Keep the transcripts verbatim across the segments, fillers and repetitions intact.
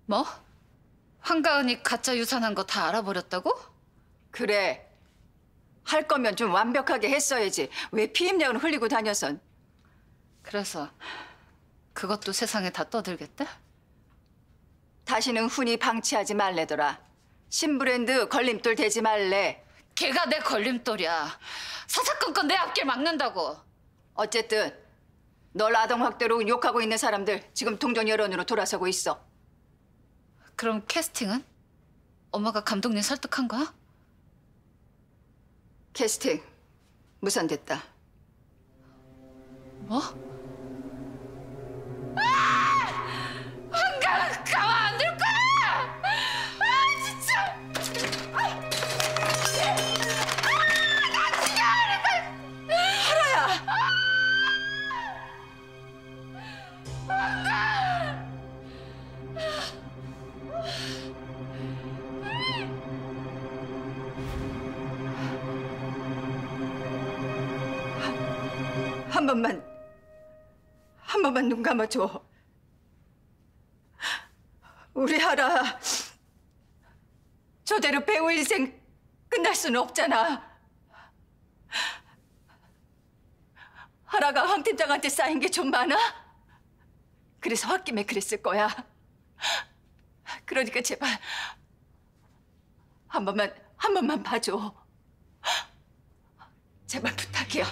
뭐? 한가은이 가짜 유산한 거 다 알아버렸다고? 그래. 할 거면 좀 완벽하게 했어야지. 왜 피임약은 흘리고 다녀선. 그래서 그것도 세상에 다 떠들겠대? 다시는 훈이 방치하지 말래더라. 신브랜드 걸림돌 대지 말래. 걔가 내 걸림돌이야. 사사건건 내 앞길 막는다고. 어쨌든 널 아동 학대로 욕하고 있는 사람들 지금 동전 여론으로 돌아서고 있어. 그럼 캐스팅은? 엄마가 감독님 설득한 거야? 캐스팅 무산됐다. 뭐? 아! 한가은 가만 안 둘 거야! 아 진짜! 아! 아! 나 죽여버린다! 하라야! 한 번만, 한 번만 눈 감아줘. 우리 하라. 저대로 배우 인생 끝날 수는 없잖아. 하라가 황 팀장한테 쌓인 게 좀 많아? 그래서 홧김에 그랬을 거야. 그러니까 제발 한 번만, 한 번만 봐줘. 제발 부탁이야.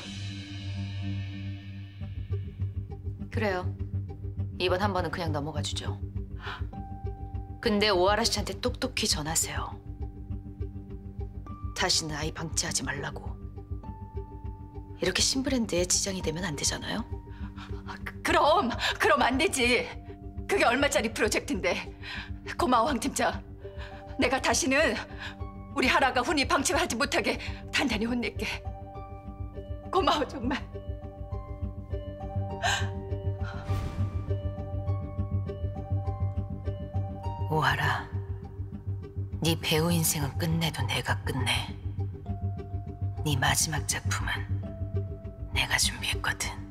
그래요. 이번 한 번은 그냥 넘어가 주죠. 근데 오하라 씨한테 똑똑히 전하세요. 다시는 아이 방치하지 말라고. 이렇게 신브랜드에 지장이 되면 안 되잖아요? 그럼, 그럼 안 되지. 그게 얼마짜리 프로젝트인데. 고마워, 황 팀장. 내가 다시는 우리 하라가 훈이 방치하지 못하게 단단히 혼낼게. 고마워, 정말. 오하라, 네 배우 인생은 끝내도 내가 끝내. 네 마지막 작품은 내가 준비했거든.